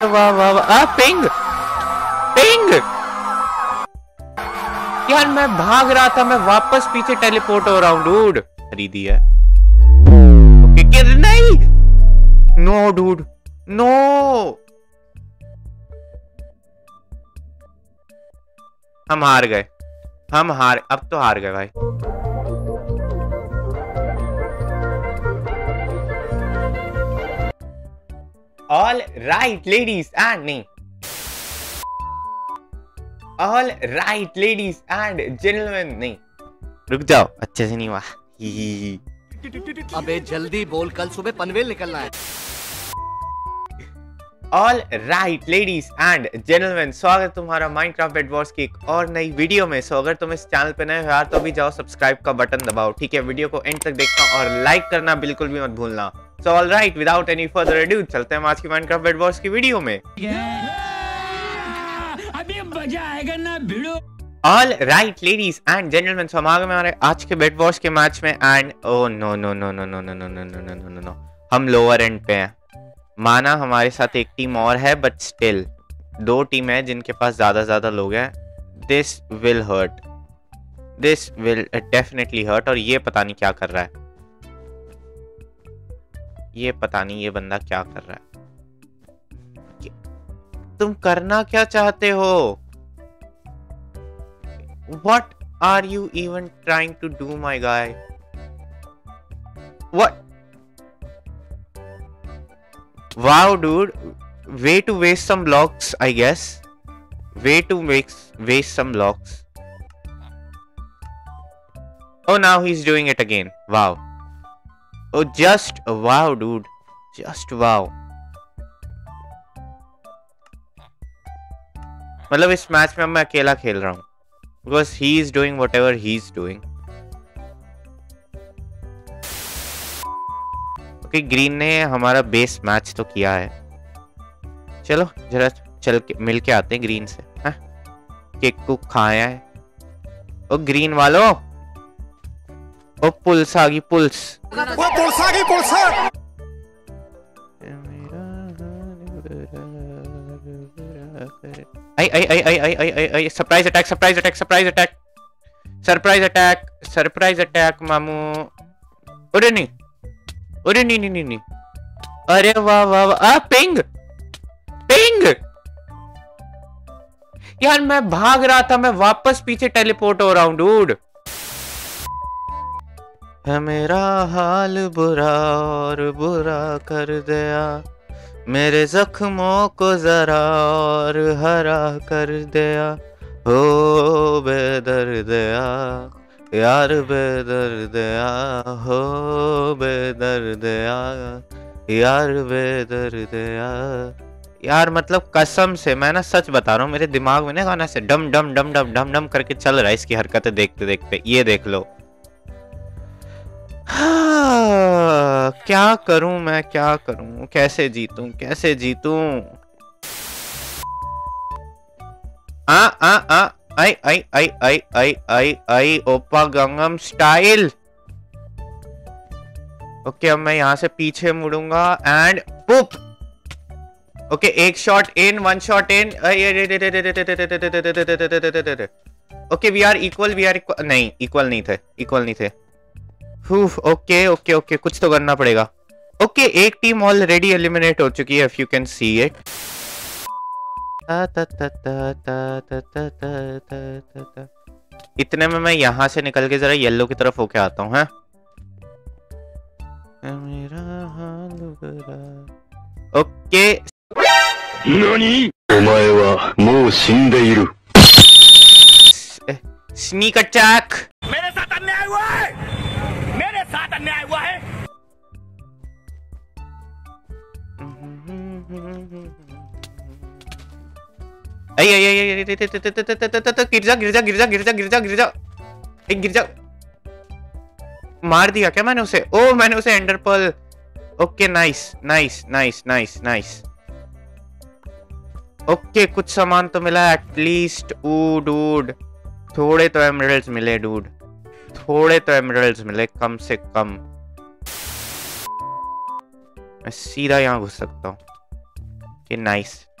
वाह वाह वाह, पिंग पिंग। यार मैं भाग रहा था, मैं वापस पीछे टेलीपोर्ट हो रहा हूँ डूड। खरीदी है। ओके नहीं, नो डूड नो। हम हार गए, अब तो हार गए भाई। ऑल राइट लेडीज एंड नहीं, all right ladies and gentleman नहीं, रुक जाओ, अच्छे से नहीं हुआ। अबे जल्दी बोल, कल सुबह पनवेल निकलना है। All right ladies and gentleman, स्वागत तुम्हारा माइनक्राफ्ट बेड वॉर्स की एक और नई वीडियो में। सो अगर तुम इस चैनल पे नए हो यार तो भी जाओ सब्सक्राइब का बटन दबाओ, ठीक है। वीडियो को एंड तक देखना और लाइक करना बिल्कुल भी मत भूलना। So all right, without any further adieu चलते हैं आज की माइनक्राफ्ट बेड वॉर्स की वीडियो में। अभी मजा आएगा ना भिड़ो। All right ladies and gentleman, so हमारे आज के बेड वॉर्स के मैच में and oh no no no no no no no no no no no no, हम लोअर एंड पे हैं। माना हमारे साथ एक टीम और है, बट स्टिल दो टीम है जिनके पास ज्यादा लोग हैं। This will hurt, this will definitely hurt. और ये पता नहीं क्या कर रहा है, ये पता नहीं ये बंदा क्या कर रहा है। तुम करना क्या चाहते हो? What are you even trying to do, my guy? What? Wow, dude. Way to waste some blocks, I guess. Way to waste some blocks. Oh, now he's doing it again. Wow. Oh, just wow, dude. Just wow. मतलब इस match में मैं अकेला खेल रहा हूँ because he is doing whatever he's doing. Okay, green ने हमारा बेस मैच तो किया है। चलो जरा चल के मिल के आते हैं ग्रीन से। हाँ? केक को खाया है। ओ ग्रीन वालों, ओ पुल्स आ गई, पुल्स। वो पुल्स आ गई, pulls. I surprise attack, surprise attack, surprise attack, surprise attack, surprise attack मामू। अरे नहीं, अरे नहीं नहीं नहीं, अरे वाह वाह वाह, पिंग पिंग। यार मैं भाग रहा था, मैं वापस पीछे टेलीपोर्ट हो रहा हूँ डूड। है मेरा हाल बुरा और बुरा कर दिया, मेरे जख्मों को जरा और हरा कर दिया। हो बेदर्दया यार, बेदर्दया हो, बेदर्दया यार, बेदर्दया यार। मतलब कसम से मैं ना सच बता रहा हूँ, मेरे दिमाग में ना गाना से डम डम डम डम डम डम करके चल रहा है इसकी हरकतें देखते देखते। ये देख लो। हाँ, क्या करूं मैं, क्या करूं, कैसे जीतूं, कैसे जीतूं? आई आई आई आई आई आई आई ओपा गंगम स्टाइल। ओके, अब मैं यहां से पीछे मुड़ूंगा एंड पुप। ओके, एक shot in, one shot in. Okay, we are equal, we are equal. नहीं, इक्वल नहीं थे, इक्वल नहीं थे। ओके ओके ओके, कुछ तो करना पड़ेगा। ओके, एक टीम ऑलरेडी एलिमिनेट हो चुकी है, if you can see it. इतने में मैं यहां से निकल के जरा येलो की तरफ होके आता हूँ। मेरा ओके, स्नीक अटैक। मेरे साथ अन्याय हुआ है, मेरे साथ अन्याय हुआ है। गिरजा गिरजा गिरजा गिरजा गिरजा गिरजा, एक गिरजा। मार दिया क्या मैंने उसे? ओ मैंने उसे ender pearl. Okay, nice nice nice nice nice. Okay, कुछ सामान तो मिला एटलीस्ट। ओ डूड, थोड़े तो एमरल्ड्स मिले डूड, थोड़े तो एमरल्ड्स मिले कम से कम। मैं सीधा यहाँ घुस सकता हूँ कि nice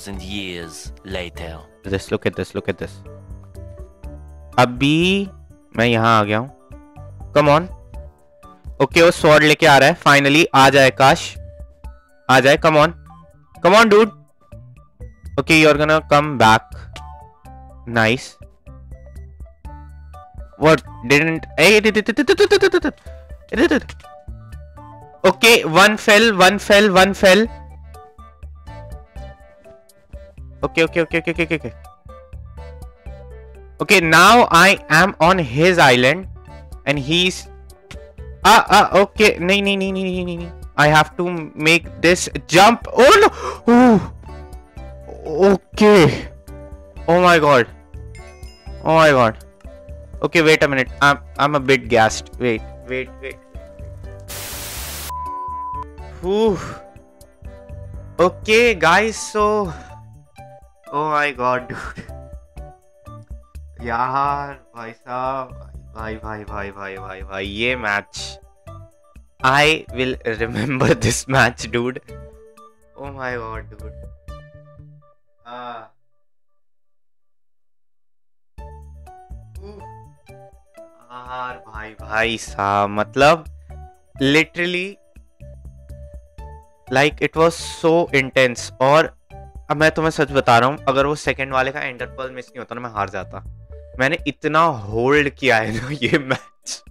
2,000 years later. Look at this. अभी मैं यहाँ आ गया हूँ. Come on. Okay, वो स्वॉर्ड लेके आ रहा है. Finally आ जाए काश. आ जाए. Come on dude. Okay, you're gonna come back. Nice. What? Didn't... Okay, one fell. Okay. Okay, now I am on his island and he's okay. No. I have to make this jump. Oh no. Ooh. Okay. Oh my god. Okay, wait a minute. I'm a bit gassed. Wait. Whew. Okay, guys, so... Oh my god, dude. यार भाई साहब, भाई ये match, I will remember this match, dude. Oh my god, dude. यार भाई साहब, मतलब literally like it was so intense. और अब मैं तुम्हें सच बता रहा हूँ, अगर वो सेकंड वाले का एंडर पर्ल मिस नहीं होता ना, मैं हार जाता. मैंने इतना होल्ड किया है ना ये मैच,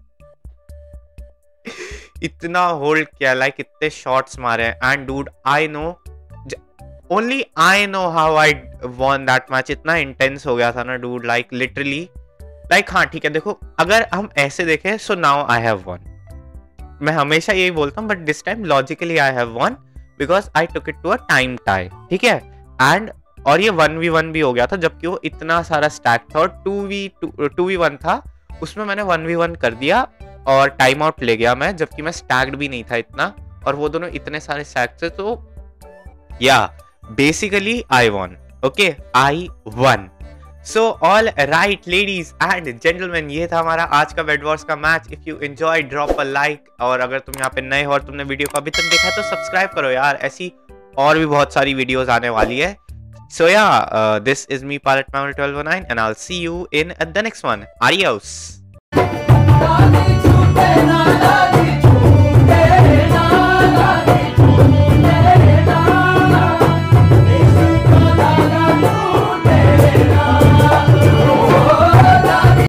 इतना होल्ड किया, लाइक इतने शॉट्स मारे हैं. And dude, I know, only I know how I won that match. इतना इंटेंस हो गया था ना डूड, लाइक लिटरली, लाइक हाँ ठीक है, देखो अगर हम ऐसे देखें, so now I have won. मैं हमेशा यही बोलता हूँ, but this time logically I have won because I took it to a time tie. ठीक है, एंड और ये 1v1 भी हो गया था, जबकि वो इतना सारा स्टैक था. और 2v1 था, उसमें मैंने 1v1 कर दिया और टाइम आउट ले गया मैं, जबकि मैं स्टैक्ड भी नहीं था इतना, और वो दोनों इतने सारे स्टैक थे. तो या basically I won. Okay, I won. So all right ladies and gentlemen, ये था हमारा आज का बेड वॉर्स का match. If you enjoy, drop a like. और अगर तुम यहाँ पे नए हो और तुमने वीडियो को अभी तक देखा है तो सब्सक्राइब करो यार, ऐसी और भी बहुत सारी वीडियोस आने वाली है. So yeah, this is me, Pilot Mammal 1209, and I'll see you in the next one. Adios.